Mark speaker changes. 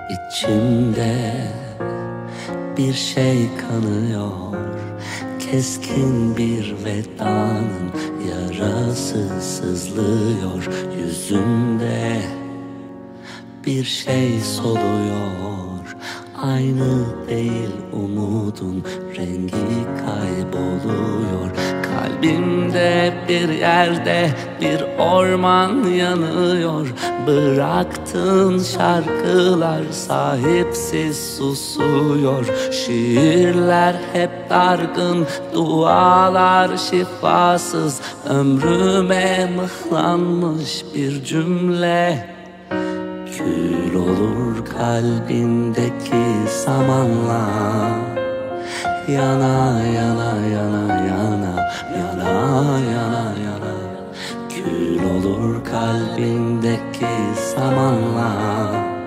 Speaker 1: İçimde bir şey kanıyor, keskin bir vedanın yarası sızlıyor. Yüzümde bir şey soluyor, aynı değil umudun rengi kayboluyor. Kalbimde bir yerde bir orman yanıyor. Bıraktığın şarkılar sahipsiz susuyor. Şiirler hep dargın, dualar şifasız. Ömrüme mıhlanmış bir cümle. Kül olur kalbindeki samanla, yana yana yana yana yana yana yana. Kül olur kalbindeki samanla,